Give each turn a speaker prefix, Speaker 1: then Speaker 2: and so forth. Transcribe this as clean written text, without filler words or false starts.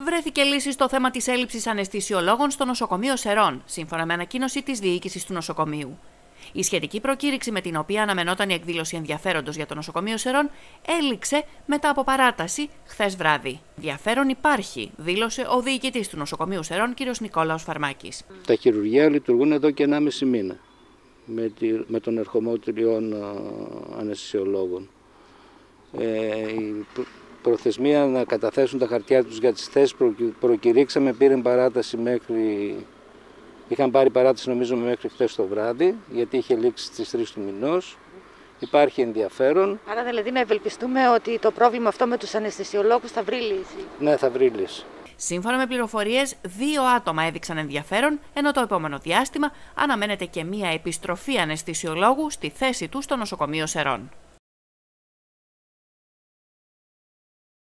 Speaker 1: Βρέθηκε λύση στο θέμα της έλλειψης αναισθησιολόγων στο νοσοκομείο Σερών, σύμφωνα με ανακοίνωση της διοίκησης του νοσοκομείου. Η σχετική προκήρυξη, με την οποία αναμενόταν η εκδήλωση ενδιαφέροντος για το νοσοκομείο Σερών, έληξε μετά από παράταση χθες βράδυ. Ενδιαφέρον υπάρχει, δήλωσε ο διοικητής του νοσοκομείου Σερών, κ. Νικόλαος Φαρμάκης.
Speaker 2: Τα χειρουργεία λειτουργούν εδώ και 1,5 μήνα με τον ερχομό 3 αναισθησιολόγων. Η προθεσμία να καταθέσουν τα χαρτιά τους για τις θέσεις προκηρύξαμε, πήρε παράταση μέχρι... Είχαν πάρει παράταση νομίζω μέχρι χθες το βράδυ, γιατί είχε λήξει στις 3 του μηνός. Υπάρχει ενδιαφέρον.
Speaker 3: Άρα δηλαδή να ευελπιστούμε ότι το πρόβλημα αυτό με τους αναισθησιολόγους θα βρει λύση.
Speaker 2: Ναι, θα βρει λύση.
Speaker 1: Σύμφωνα με πληροφορίες, 2 άτομα έδειξαν ενδιαφέρον, ενώ το επόμενο διάστημα αναμένεται και μία επιστροφή αναισθησιολόγου στη θέση του στο νοσοκομείο Σερών.